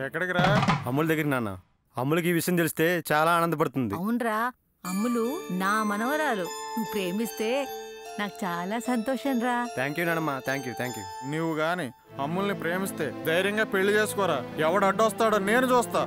ఎక్కడికి రా? అమ్ముల దగ్గరికి నాన్న. అమ్ములకి ఈ విషయం తెలిస్తే చాలా ఆనందపడుతుంది. అవునరా, అమ్ములు నా మనవరాలు. నువ్వు ప్రేమిస్తే నాకు చాలా సంతోషం రా. థ్యాంక్ యూ నానమ్మ, థ్యాంక్ యూ. నువ్వు గాని అమ్ముల్ని ప్రేమిస్తే ధైర్యంగా పెళ్లి చేసుకోరా. ఎవడు అడ్డొస్తాడో నేను చూస్తా.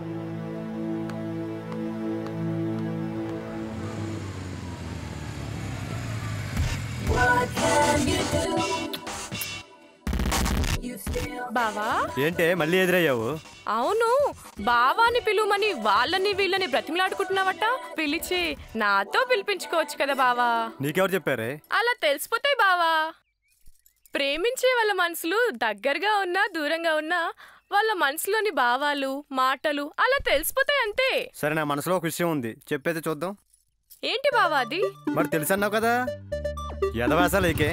బావా ఏంటే మళ్ళీ ఎదురయ్యావు? అవును, బావాని పిలువమని వాళ్ళని వీళ్ళని బ్రతిమలాడుకుంటున్నావట. పిలిచి నాతో పిలిపించుకోవచ్చు కదా బావా. నీకెవరు చెప్పారే? అలా తెలిసిపోతాయి బావా. ప్రేమించే వాళ్ళ మనసులు దగ్గరగా ఉన్నా దూరంగా ఉన్నా వాళ్ళ మనసులోని భావాలు మాటలు అలా తెలిసిపోతాయి అంతే. సరే, నా మనసులో ఒక విషయం ఉంది, చెప్పేది చూద్దాం. ఏంటి బావా అది? మరి తెలుసన్నావు కదా, ఎదవాసాలు ఏకే.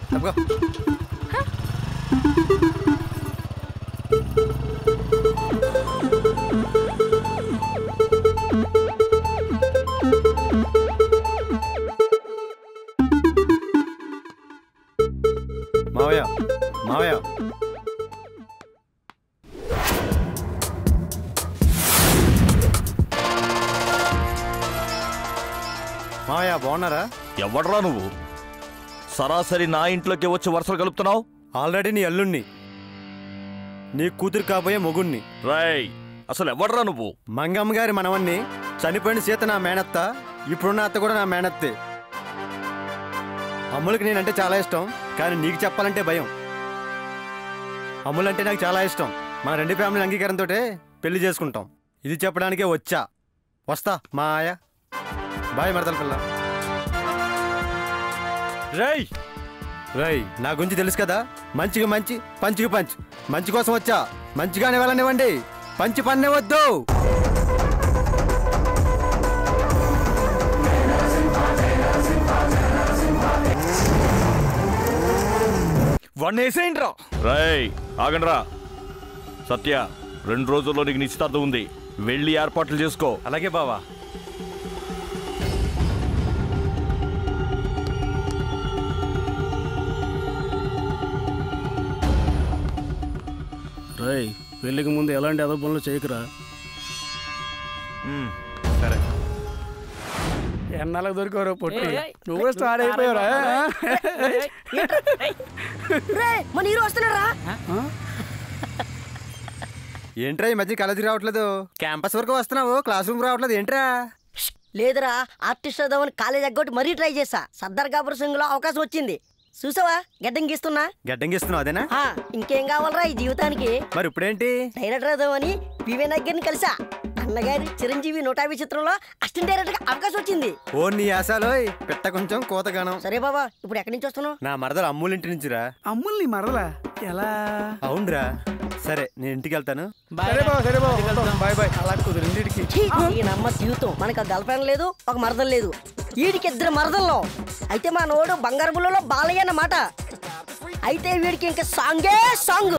మావయ్య మావయ్య, మావయ్య బాగున్నారా? ఎవడ్రా నువ్వు? సరాసరి నా ఇంట్లోకి వచ్చి వరుసలు కలుపుతున్నావు. ఆల్రెడీ నీ అల్లుణ్ణి, నీ కూతురు కాబోయే మొగుణ్ణి. రై, అసలు ఎవడ్రా నువ్వు? మంగమ్మ గారి మనవన్ని, చనిపోయిన సీత నా మేనత్త, ఇప్పుడున్న అత్త కూడా నా మేనత్తే. అమ్ములకి నేనంటే చాలా ఇష్టం, కానీ నీకు చెప్పాలంటే భయం. అమ్ములంటే నాకు చాలా ఇష్టం. మన రెండు ఫ్యామిలీ అంగీకారంతో పెళ్లి చేసుకుంటాం. ఇది చెప్పడానికే వచ్చా. వస్తా మా ఆయ. బాయ్ మరదల పిల్ల. రై రై, నా గురించి తెలుసు కదా, మంచిగా మంచి, పంచికి పంచ్. మంచి కోసం వచ్చా, మంచిగానే వెళ్ళనివ్వండి, పంచి పన్నే వద్దు. వన్నేసేంట్రా? రై ఆగండ్రా. సత్య, 2 రోజుల్లో నీకు నిశ్చితార్థం ఉంది, వెళ్ళి ఏర్పాట్లు చేసుకో. అలాగే బావా. రై, పెళ్లికి ముందు ఎలాంటి అదవ పనులు చేయకురా. సరే. ఎన్నాళ్ళకి దొరికారు పొట్టి, నువ్వు కూడా స్టార్ట్ అయిపోయావురా. మన హీరో వస్తున్నారా? ఏంట్రా ఈ మధ్య కాలేజీకి రావట్లేదు? క్యాంపస్ వరకు వస్తున్నావు, క్లాస్ రూమ్ రావట్లేదు ఏంట్రా? లేదురా, ఆర్టిస్ట్ అవుదామని కాలేజ్ ఎగ్గొట్టి మరీ ట్రై చేసా. సర్దార్ గబ్బర్ సింగ్ లో అవకాశం వచ్చింది. చూసావా గడ్డం గీస్తున్నా? గడ్డం గీస్తున్నావు అదేనా? ఇంకేం కావాలరా ఈ జీవితానికి? మరి ఇప్పుడేంటి? డైరెక్టర్ అవుదామని పివి నగ్గర్ని కలిసా. అన్నగారి చిరంజీవి 150 చిత్రంలో అసిస్టెంట్ డైరెక్టర్ గా అవకాశం వచ్చింది. ఓ నీ ఆశాలో పెట్ట కొంచెం కోతగానం. సరే బాబా, ఇప్పుడు ఎక్కడి నుంచి వస్తున్నావు? నా మరదలు అమ్ముల ఇంటి నుంచిరా. అమ్ముల్ని మరలా ఎలా? అవునరా. సరే, నేను ఇంటికి వెళ్తాను. సరే బాబా, బాయ్ బాయ్. అలా కుదిరింది. ఈ నమ్మ జీవితం. మనకు గర్ల్ ఫ్రెండ్ లేదు, ఒక మరదలు లేదు. వీడికి 2 మరదల్లో. అయితే మా నోడు బంగారు బుల్లలో బాలయ్య అన్నమాట. అయితే వీడికి ఇంకా సాంగే సాంగ్.